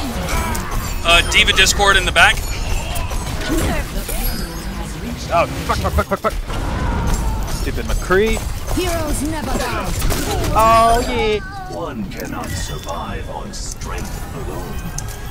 D.Va Discord in the back. Oh, fuck. Stupid McCree. Heroes never die. Oh, yeah. One cannot survive on strength alone.